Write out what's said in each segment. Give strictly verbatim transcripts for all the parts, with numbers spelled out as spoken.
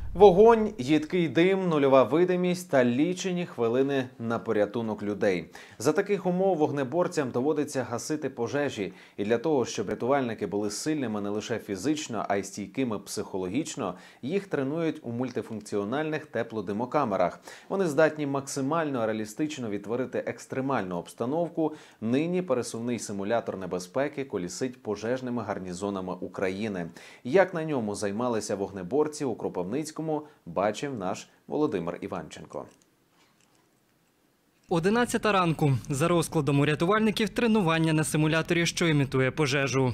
Вогонь, їдкий дим, нульова видимість та лічені хвилини на порятунок людей. За таких умов вогнеборцям доводиться гасити пожежі. І для того, щоб рятувальники були сильними не лише фізично, а й стійкими психологічно, їх тренують у мультифункціональних теплодимокамерах. Вони здатні максимально реалістично відтворити екстремальну обстановку. Нині пересувний симулятор небезпеки колісить пожежними гарнізонами України. Як на ньому займалися вогнеборці у Кропивницькому, бачив наш Володимир Іванченко. одинадцята ранку. За розкладом у рятувальників тренування на симуляторі, що імітує пожежу.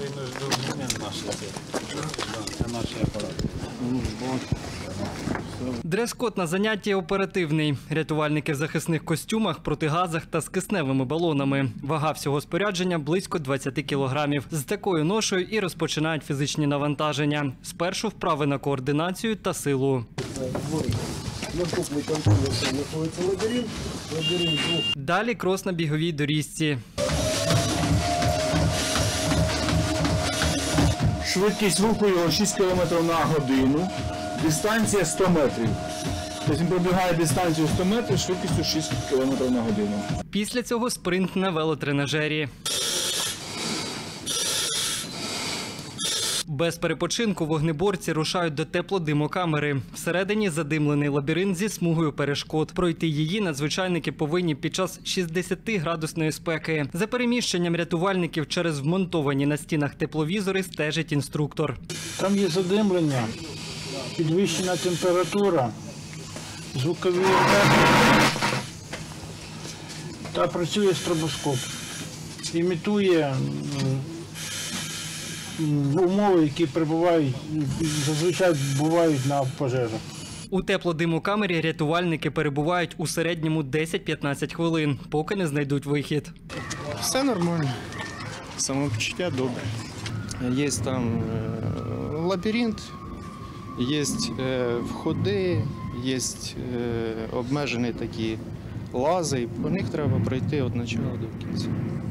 Дрес-код на занятті оперативний. Рятувальники в захисних костюмах, протигазах та з кисневими балонами. Вага всього спорядження – близько двадцяти кілограмів. З такою ношею і розпочинають фізичні навантаження. Спершу вправи на координацію та силу. Далі крос на біговій доріжці. Швидкість руху його шість кілометрів на годину, дистанція сто метрів. Тобто він пробігає дистанцію сто метрів швидкістю шість кілометрів на годину. Після цього спринт на велотренажері. Без перепочинку вогнеборці рушають до теплодимокамери. Всередині задимлений лабіринт зі смугою перешкод. Пройти її надзвичайники повинні під час шістдесятиградусної спеки. За переміщенням рятувальників через вмонтовані на стінах тепловізори стежить інструктор. Там є задимлення, підвищена температура, звукові ефекти та працює стробоскоп. Імітує умови, які перебувають, зазвичай бувають на пожежах. У теплодимокамері рятувальники перебувають у середньому десять-п'ятнадцять хвилин, поки не знайдуть вихід. Все нормально, самопочуття добре. Є там лабіринт, є входи, є обмежені такі лази, і по них треба пройти від початку до кінця.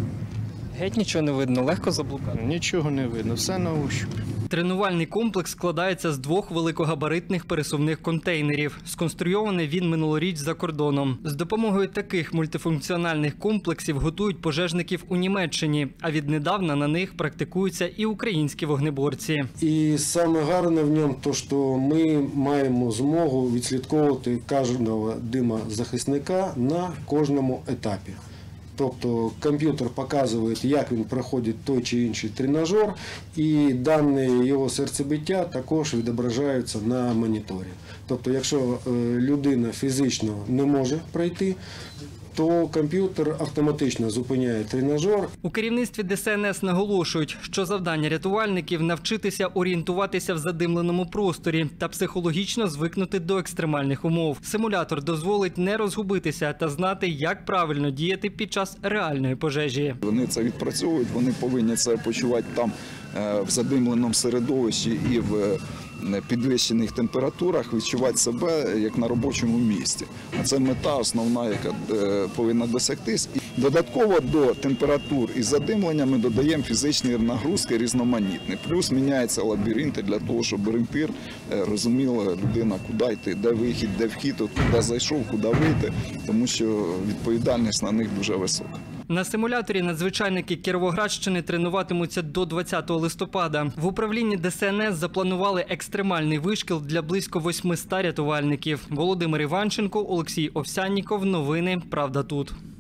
Геть нічого не видно, легко заблукати. Нічого не видно, все на ощупь. Тренувальний комплекс складається з двох великогабаритних пересувних контейнерів. Сконструйований він минулоріч за кордоном. З допомогою таких мультифункціональних комплексів готують пожежників у Німеччині, а віднедавна на них практикуються і українські вогнеборці. І саме гарне в ньому те, що ми маємо змогу відслідковувати кожного димозахисника на кожному етапі. Тобто комп'ютер показує, як він проходить той чи інший тренажер, і дані його серцебиття також відображаються на моніторі. Тобто, якщо людина фізично не може пройти, то комп'ютер автоматично зупиняє тренажер. У керівництві Де Ес Ен Ес наголошують, що завдання рятувальників – навчитися орієнтуватися в задимленому просторі та психологічно звикнути до екстремальних умов. Симулятор дозволить не розгубитися та знати, як правильно діяти під час реальної пожежі. Вони це відпрацьовують, вони повинні це почувати там в задимленому середовищі і в підвищених температурах, відчувати себе як на робочому місці. А це мета основна, яка повинна досягтись. І додатково до температур і задимлення ми додаємо фізичні нагрузки різноманітні. Плюс міняються лабіринти для того, щоб орієнтир розуміла людина, куди йти, де вихід, де вхід, куди зайшов, куди вийти, тому що відповідальність на них дуже висока. На симуляторі надзвичайники Кіровоградщини тренуватимуться до двадцятого листопада. В управлінні Де Ес Ен Ес запланували екстремальний вишкіл для близько восьмисот рятувальників. Володимир Іванченко, Олексій Овсянніков. Новини «Правда тут».